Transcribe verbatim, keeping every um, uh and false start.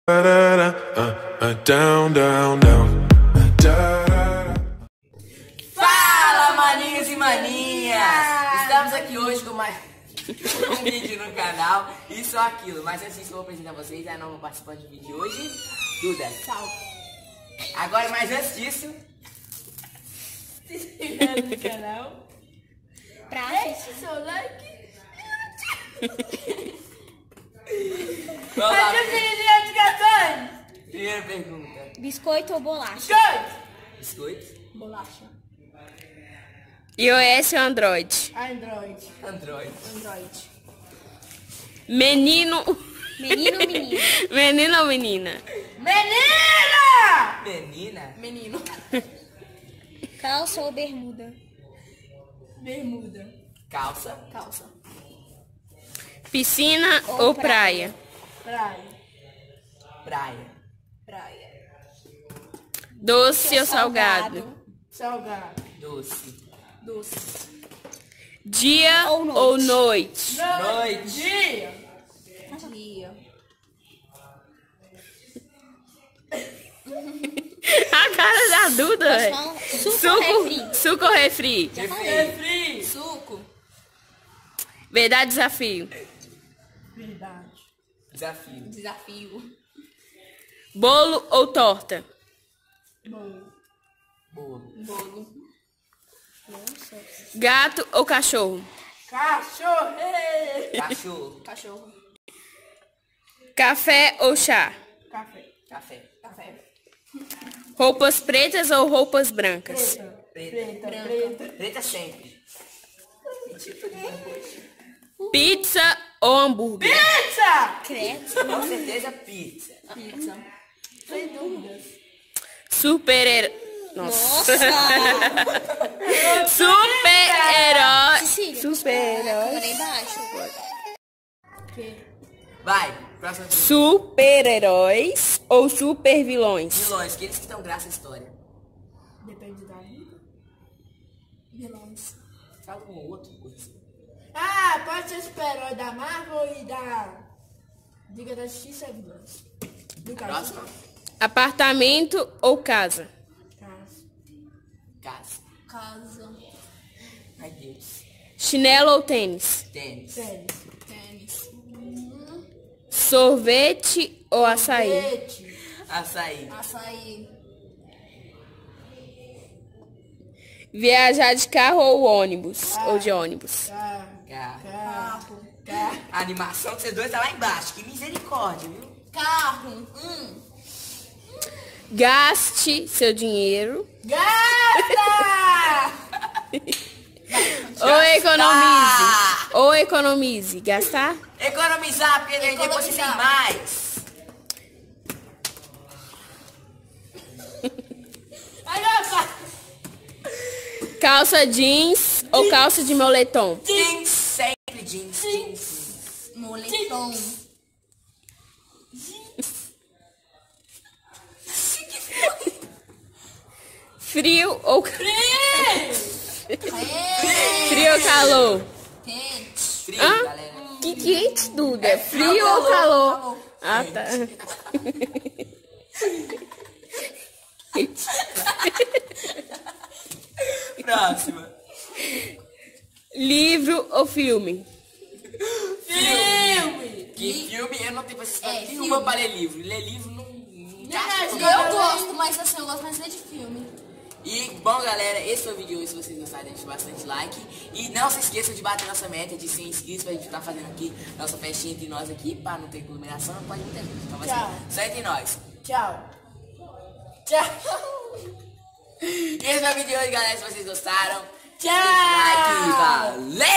Down, down, down. Fala, maninhos e maninhas! Estamos aqui hoje com mais um vídeo no canal, isso ou aquilo. Mas antes disso, eu vou apresentar a vocês a nova participante do vídeo de hoje, Duda. Salve! Agora, mas antes disso, se inscreve no canal, Pra deixe seu like. vamos lá. Primeira pergunta: biscoito ou bolacha? Biscoito! biscoito? Bolacha. iOS ou Android? Android. Android. Android. Menino. Menino ou menina? Menino ou menina? Menina! Menina? Menino. Calça ou bermuda? Bermuda. Calça? Calça. Piscina ou, Ou praia? Praia. Praia. Praia. Doce ou salgado? Salgado. Doce. Doce. Dia Ou noite? ou noite? Noite. Dia. Dia. A cara da Duda, velho. Fala- Suco, ou Suco, refri? suco ou refri? Já falei. Refri. Suco. Verdade, desafio. Verdade. Desafio. Desafio. Bolo ou torta? Bolo. Bolo. Bolo. Nossa. Gato ou cachorro? Cachorro. Cachorro. Cachorro. Café ou chá? Café. Café. Café. Roupas pretas ou roupas brancas? Preta. Preta. Preta. Preta. Preta sempre. Tipo de Pizza ou hambúrguer? Pizza! Credo. Com certeza pizza. Pizza. Sem dúvidas. Super-herói. Nossa. Nossa. Super-herói. Cecília. Super-herói. Câmera embaixo. Que? Vai, próxima pergunta. Super-heróis ou super-vilões? Vilões, aqueles que dão graça à história. Depende da vida. Vilões. Fala um ou outro coisa. Ah, pode ser super-herói da Marvel e da Liga da Justiça e vilões. Do caso. Próxima. Apartamento ou casa? Casa. Casa. Casa. Ai, Deus. Chinelo ou tênis? Tênis. Tênis. Tênis. Sorvete ou açaí? Leite. Açaí. Açaí. Viajar de carro ou ônibus? Ou de ônibus? Carro. Carro. Carro. Carro. A animação de vocês dois tá lá embaixo. Que misericórdia, viu? Carro. Hum. Gaste seu dinheiro Gata! ou economize? Ou economize. Gastar? Economizar, porque daí depois você tem Economizar. mais. Olha só. Calça jeans ou calça de moletom? Jeans. Sempre jeans. Jeans. Moletom. Frio ou Frio ou É. calor? Quente. Frio, Hã? galera. Que quente, Duda? É Frio frio ou ou calor? calor? Ah, tá. Próxima. Livro ou filme? Filme. Que filme eu não tenho paciência É, nenhuma filme. para ler livro. Ler livro não... não encaixa Eu comigo. Eu gosto, mas assim, eu gosto mais de filme. E, bom, galera, esse foi o vídeo hoje. Se vocês gostaram, deixe bastante like. E não se esqueçam de bater nossa meta de cem inscritos pra gente estar fazendo aqui nossa festinha entre nós aqui, pra não ter aglomeração, não pode muita gente. Então vai Tchau. ser só entre nós. Tchau. Tchau. E esse foi o vídeo de hoje, galera. Se vocês gostaram, Tchau. deixe like. Valeu!